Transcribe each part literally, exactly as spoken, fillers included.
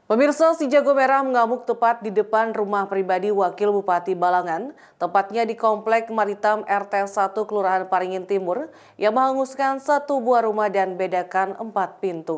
Pemirsa, si jago merah mengamuk tepat di depan rumah pribadi Wakil Bupati Balangan, tepatnya di Komplek Maritim R T satu Kelurahan Paringin Timur, yang menghanguskan satu buah rumah dan bedakan empat pintu.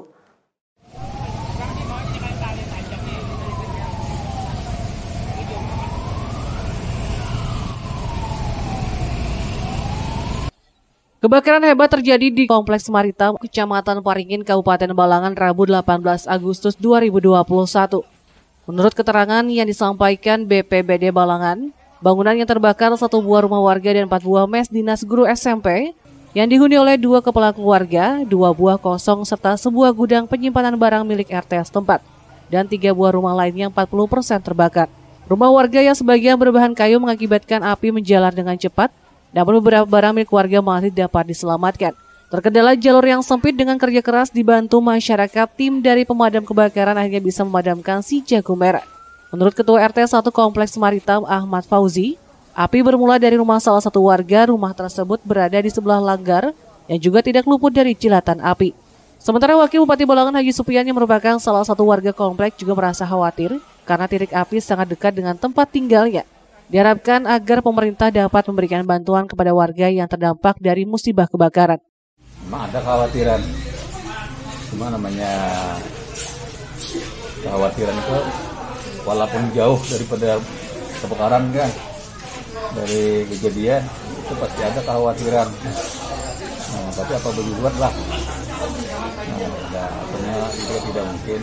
Kebakaran hebat terjadi di Kompleks Maritim, Kecamatan Paringin, Kabupaten Balangan, Rabu delapan belas Agustus dua ribu dua puluh satu. Menurut keterangan yang disampaikan B P B D Balangan, bangunan yang terbakar satu buah rumah warga dan empat buah mes dinas guru S M P yang dihuni oleh dua kepala keluarga, dua buah kosong serta sebuah gudang penyimpanan barang milik R T setempat, dan tiga buah rumah lainnya empat puluh persen terbakar. Rumah warga yang sebagian berbahan kayu mengakibatkan api menjalar dengan cepat, namun beberapa barang milik warga masih dapat diselamatkan. Terkendala jalur yang sempit, dengan kerja keras dibantu masyarakat, tim dari pemadam kebakaran akhirnya bisa memadamkan si jago merah. Menurut Ketua R T satu Kompleks Maritim Ahmad Fauzi, api bermula dari rumah salah satu warga. Rumah tersebut berada di sebelah langgar yang juga tidak luput dari cilatan api. Sementara Wakil Bupati Balangan Haji Supian yang merupakan salah satu warga komplek juga merasa khawatir karena titik api sangat dekat dengan tempat tinggalnya. Diharapkan agar pemerintah dapat memberikan bantuan kepada warga yang terdampak dari musibah kebakaran. Memang ada kekhawatiran, cuma namanya kekhawatiran itu walaupun jauh daripada kebakaran kan, dari kejadian itu pasti ada kekhawatiran. Nah, tapi apa boleh buat lah. Nah, akhirnya juga tidak mungkin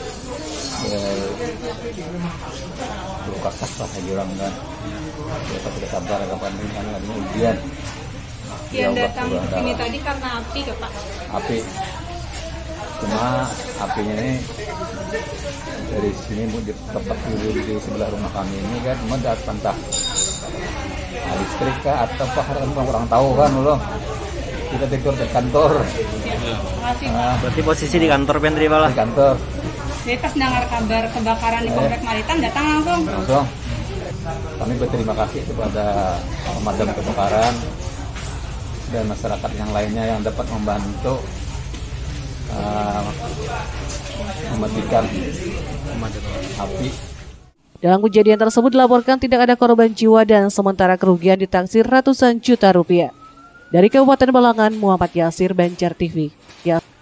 luka kasar aja orang kan. Kita tidak sabar kapan ini kan adanya ujian. Yang datang ke sini tadi karena api ke Pak? Api. Cuma apinya ini dari sini di tempat dulu di sebelah rumah kami ini kan cuma datang entah listrik kah atau apa kan kurang tahu kan loh. Kita tidur di kantor. Ya, makasih. Nah, berarti posisi di kantor Pendri Bala? Di kantor. Jadi pas dengar kabar kebakaran di Komplek Maritim datang langsung? Langsung. Kami berterima kasih kepada pemadam kebakaran dan masyarakat yang lainnya yang dapat membantu uh, mematikan api. Dalam kejadian tersebut dilaporkan tidak ada korban jiwa dan sementara kerugian ditaksir ratusan juta rupiah. Dari Kabupaten Balangan, Muhammad Yasir, Banjar T V. Ya.